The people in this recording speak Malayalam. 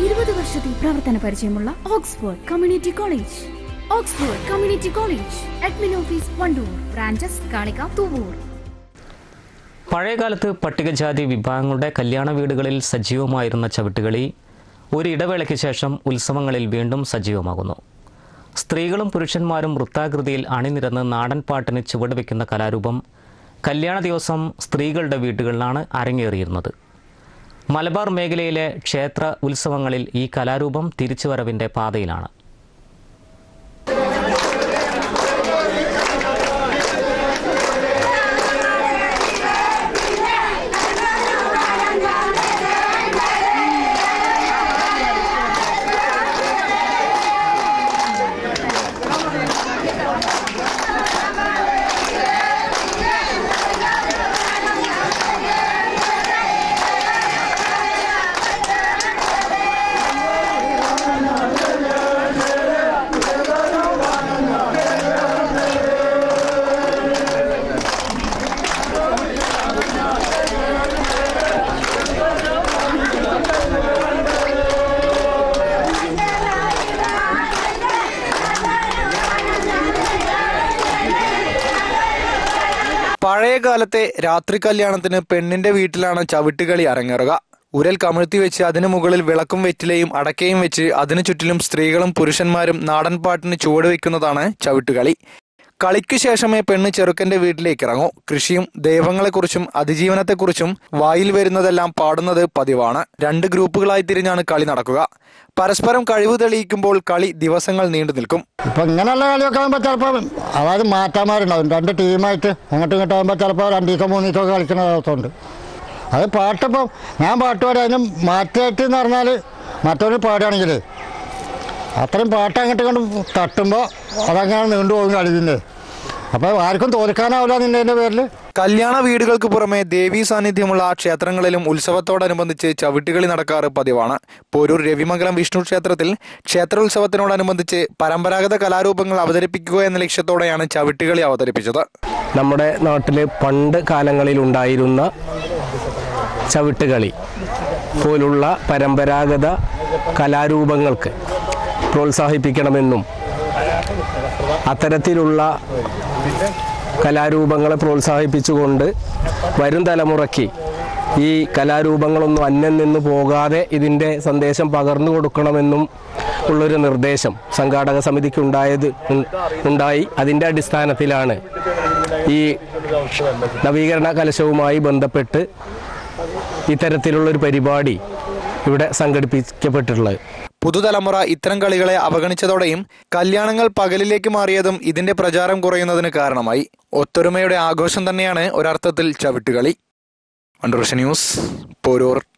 20 വർഷത്തെ പ്രവർത്തന പരിചയമുള്ള Oxford community college. Oxford community college, admin office Wandoor, branches Kalika, Thuvvur. പഴയകാലത്ത് പട്ടികജാതി വിഭാഗങ്ങളുടെ കല്യാണ വീടുകളിൽ സജീവമായിരുന്ന ചവിട്ടുകളി ഒരു ഇടവേളയ്ക്ക് ശേഷം ഉത്സവങ്ങളിൽ വീണ്ടും സജീവമാകുന്നു. സ്ത്രീകളും പുരുഷന്മാരും വൃത്താകൃതിയിൽ അണിനിരന്ന് നാടൻ പാട്ടിന് ചുവടുവെക്കുന്ന കലാരൂപം കല്യാണ ദിവസം സ്ത്രീകളുടെ വീടുകളിലാണ് അരങ്ങേറിയിരുന്നത്. മലബാർ മേഖലയിലെ ക്ഷേത്ര ഉത്സവങ്ങളിൽ ഈ കലാരൂപം തിരിച്ചുവരവിൻ്റെ പാതയിലാണ്. പഴയകാലത്തെ രാത്രി കല്യാണത്തിന് പെണ്ണിന്റെ വീട്ടിലാണ് ചവിട്ടുകളി അരങ്ങേറുക. ഉരൽ കമിഴ്ത്തി വെച്ച് അതിനു മുകളിൽ വിളക്കും വെറ്റിലയും അടക്കയും വെച്ച് അതിനു ചുറ്റിലും സ്ത്രീകളും പുരുഷന്മാരും നാടൻ പാട്ടിന് ചുവടുവെക്കുന്നതാണ് ചവിട്ടുകളി. കളിക്കു ശേഷമേ പെണ്ണ് ചെറുക്കന്റെ വീട്ടിലേക്ക് ഇറങ്ങൂ. കൃഷിയും ദൈവങ്ങളെക്കുറിച്ചും അതിജീവനത്തെക്കുറിച്ചും വായിൽ വരുന്നതെല്ലാം പാടുന്നത് പതിവാണ്. 2 ഗ്രൂപ്പുകളായി തിരിഞ്ഞാണ് കളി നടക്കുക. പരസ്പരം കഴിവ് തെളിയിക്കുമ്പോൾ കളി ദിവസങ്ങൾ നീണ്ടു നിൽക്കും. ഇപ്പൊ ഇങ്ങനെയുള്ള കളിയൊക്കെ ആകുമ്പോൾ ചിലപ്പോൾ അതായത് മാറ്റാമാരുണ്ടാവും. 2 ടീമായിട്ട് അങ്ങോട്ടും ഇങ്ങോട്ടും ആകുമ്പോൾ ചിലപ്പോൾ 2 ദിവസം 3 ദിവസമൊക്കെ കളിക്കുന്ന ദിവസമുണ്ട്. അത് പാട്ടിപ്പം ഞാൻ പാട്ട് പാടി അതിന് മാറ്റായിട്ട് എന്ന് പറഞ്ഞാൽ മറ്റൊരു പാടുകയാണെങ്കിൽ അത്രയും പാട്ട് അങ്ങോട്ട് കൊണ്ട് തട്ടുമ്പോൾ അതങ്ങനെ നീണ്ടുപോകും കളിതിൻ്റെ. അപ്പോൾ ആർക്കും തോൽക്കാനാവില്ല നിന്നതിൻ്റെ പേരിൽ. കല്യാണ വീടുകൾക്ക് പുറമെ ദേവീ സാന്നിധ്യമുള്ള ക്ഷേത്രങ്ങളിലും ഉത്സവത്തോടനുബന്ധിച്ച് ചവിട്ടുകളി നടക്കാറ് പതിവാണ്. പോരൂർ രവിമംഗലം വിഷ്ണു ക്ഷേത്രത്തിൽ ക്ഷേത്രോത്സവത്തിനോടനുബന്ധിച്ച് പരമ്പരാഗത കലാരൂപങ്ങൾ അവതരിപ്പിക്കുക എന്ന ലക്ഷ്യത്തോടെയാണ് ചവിട്ടുകളി അവതരിപ്പിച്ചത്. നമ്മുടെ നാട്ടിൽ പണ്ട് കാലങ്ങളിൽ ഉണ്ടായിരുന്ന ചവിട്ടുകളി പോലുള്ള പരമ്പരാഗത കലാരൂപങ്ങൾക്ക് പ്രോത്സാഹിപ്പിക്കണമെന്നും അത്തരത്തിലുള്ള കലാരൂപങ്ങളെ പ്രോത്സാഹിപ്പിച്ചുകൊണ്ട് വരും തലമുറയ്ക്ക് ഈ കലാരൂപങ്ങളൊന്നും അന്യം നിന്ന് പോകാതെ ഇതിൻ്റെ സന്ദേശം പകർന്നു കൊടുക്കണമെന്നും ഉള്ളൊരു നിർദ്ദേശം സംഘാടക സമിതിക്ക് ഉണ്ടായി. അതിൻ്റെ അടിസ്ഥാനത്തിലാണ് ഈ നവീകരണ കലശവുമായി ബന്ധപ്പെട്ട് ഇത്തരത്തിലുള്ളൊരു പരിപാടി ഇവിടെ സംഘടിപ്പിക്കപ്പെട്ടിട്ടുള്ളത്. പുതുതലമുറ ഇത്തരം കളികളെ അവഗണിച്ചതോടെയും കല്യാണങ്ങൾ പകലിലേക്ക് മാറിയതും ഇതിന്റെ പ്രചാരം കുറയുന്നതിന് കാരണമായി. ഒത്തൊരുമയുടെ ആഘോഷം തന്നെയാണ് ഒരർത്ഥത്തിൽ ചവിട്ടുകളി. വണ്ടൂർ ന്യൂസ്, പോരൂർ.